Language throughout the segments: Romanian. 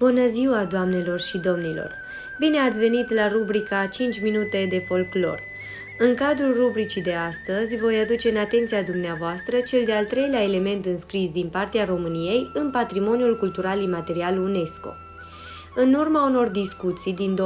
Bună ziua, doamnelor și domnilor! Bine ați venit la rubrica 5 minute de folclor. În cadrul rubricii de astăzi voi aduce în atenția dumneavoastră cel de-al treilea element înscris din partea României în Patrimoniul Cultural Imaterial UNESCO. În urma unor discuții din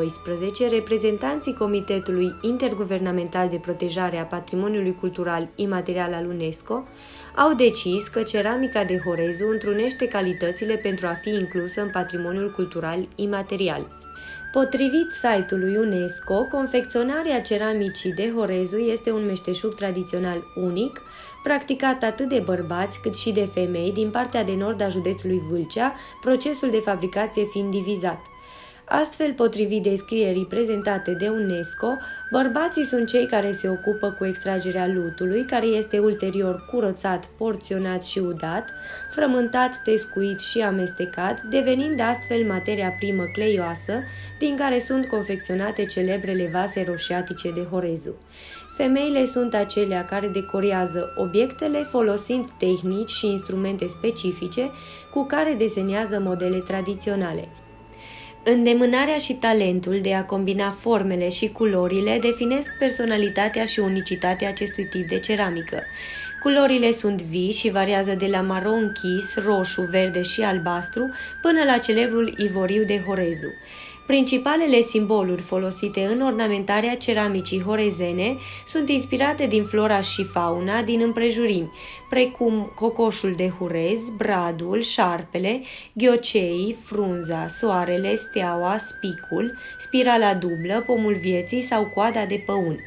2012, reprezentanții Comitetului Interguvernamental de Protejare a Patrimoniului Cultural Imaterial al UNESCO au decis că ceramica de Horezu întrunește calitățile pentru a fi inclusă în Patrimoniul Cultural Imaterial. Potrivit site-ului UNESCO, confecționarea ceramicii de Horezu este un meșteșug tradițional unic, practicat atât de bărbați cât și de femei din partea de nord a județului Vâlcea, procesul de fabricație fiind divizat. Astfel, potrivit descrierii prezentate de UNESCO, bărbații sunt cei care se ocupă cu extragerea lutului, care este ulterior curățat, porționat și udat, frământat, tescuit și amestecat, devenind astfel materia primă cleioasă, din care sunt confecționate celebrele vase roșiatice de Horezu. Femeile sunt acelea care decorează obiectele folosind tehnici și instrumente specifice cu care desenează modele tradiționale. Îndemânarea și talentul de a combina formele și culorile definesc personalitatea și unicitatea acestui tip de ceramică. Culorile sunt vii și variază de la maro închis, roșu, verde și albastru până la celebrul ivoriu de Horezu. Principalele simboluri folosite în ornamentarea ceramicii horezene sunt inspirate din flora și fauna din împrejurimi, precum cocoșul de hurez, bradul, șarpele, ghioceii, frunza, soarele, steaua, spicul, spirala dublă, pomul vieții sau coada de păun.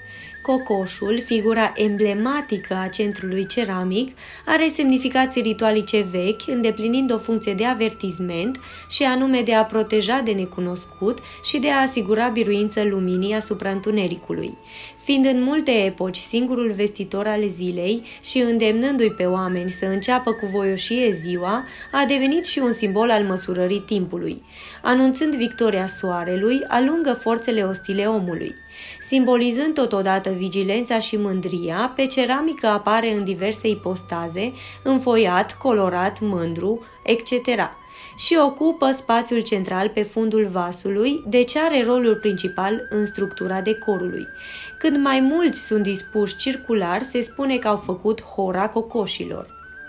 Cocoșul, figura emblematică a centrului ceramic, are semnificații ritualice vechi, îndeplinind o funcție de avertisment și anume de a proteja de necunoscut și de a asigura biruință luminii asupra întunericului. Fiind în multe epoci singurul vestitor al zilei și îndemnându-i pe oameni să înceapă cu voioșie ziua, a devenit și un simbol al măsurării timpului. Anunțând victoria soarelui, alungă forțele ostile omului. Simbolizând totodată vigilența și mândria, pe ceramică apare în diverse ipostaze, înfoiat, colorat, mândru, etc. și ocupă spațiul central pe fundul vasului, deci are rolul principal în structura decorului. Când mai mulți sunt dispuși circular, se spune că au făcut hora cocoșilor.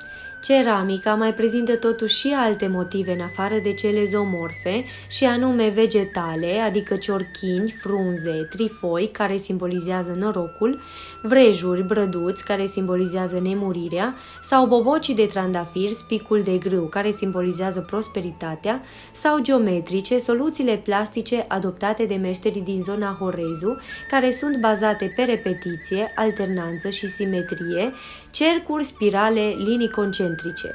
Ceramica mai prezintă totuși și alte motive în afară de cele zoomorfe, și anume vegetale, adică ciorchini, frunze, trifoi, care simbolizează norocul, vrejuri, brăduți, care simbolizează nemurirea, sau bobocii de trandafir, spicul de grâu, care simbolizează prosperitatea, sau geometrice, soluțiile plastice adoptate de meșterii din zona Horezu, care sunt bazate pe repetiție, alternanță și simetrie, cercuri, spirale, linii concentrice.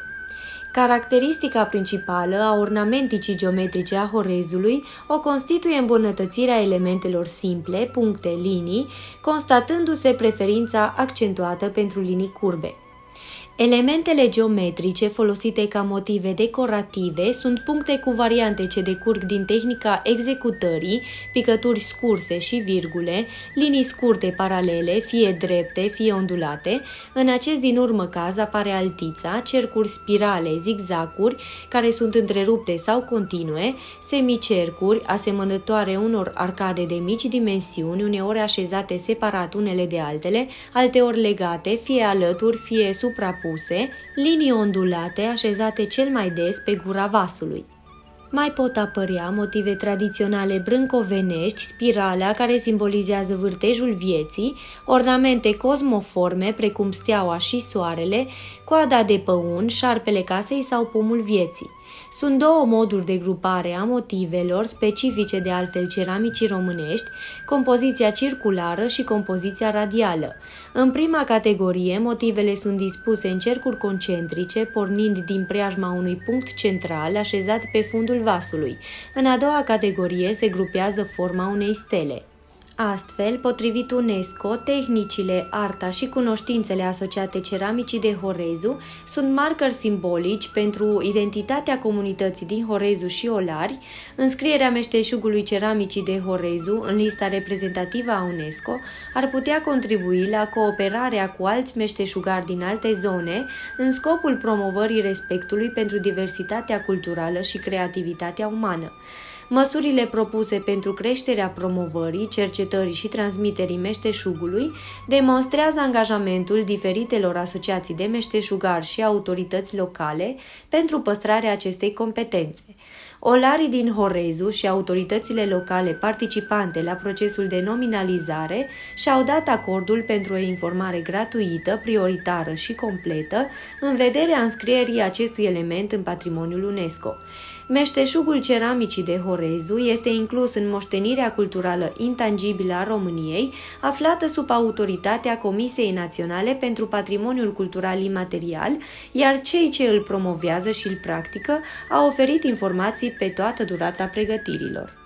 Caracteristica principală a ornamenticii geometrice a Horezului o constituie îmbunătățirea elementelor simple, puncte, linii, constatându-se preferința accentuată pentru linii curbe. Elementele geometrice folosite ca motive decorative sunt puncte cu variante ce decurg din tehnica executării, picături scurse și virgule, linii scurte paralele, fie drepte, fie ondulate. În acest din urmă caz apare altița, cercuri spirale, zigzacuri, care sunt întrerupte sau continue, semicercuri, asemănătoare unor arcade de mici dimensiuni, uneori așezate separat unele de altele, alteori legate, fie alături, fie suprapuse, linii ondulate așezate cel mai des pe gura vasului. Mai pot apărea motive tradiționale brâncovenești, spirala care simbolizează vârtejul vieții, ornamente cosmoforme precum steaua și soarele, coada de păun, șarpele casei sau pomul vieții. Sunt două moduri de grupare a motivelor, specifice de altfel ceramicii românești, compoziția circulară și compoziția radială. În prima categorie, motivele sunt dispuse în cercuri concentrice, pornind din preajma unui punct central așezat pe fundul vasului. În a doua categorie se grupează forma unei stele. Astfel, potrivit UNESCO, tehnicile, arta și cunoștințele asociate ceramicii de Horezu sunt marcări simbolici pentru identitatea comunității din Horezu și Olari. Înscrierea meșteșugului ceramicii de Horezu în lista reprezentativă a UNESCO ar putea contribui la cooperarea cu alți meșteșugari din alte zone în scopul promovării respectului pentru diversitatea culturală și creativitatea umană. Măsurile propuse pentru creșterea promovării, cercetării și transmiterii meșteșugului demonstrează angajamentul diferitelor asociații de meșteșugari și autorități locale pentru păstrarea acestei competențe. Olarii din Horezu și autoritățile locale participante la procesul de nominalizare și-au dat acordul pentru o informare gratuită, prioritară și completă în vederea înscrierii acestui element în patrimoniul UNESCO. Meșteșugul ceramicii de Horezu este inclus în moștenirea culturală intangibilă a României, aflată sub autoritatea Comisiei Naționale pentru Patrimoniul Cultural Imaterial, iar cei ce îl promovează și îl practică au oferit informații pe toată durata pregătirilor.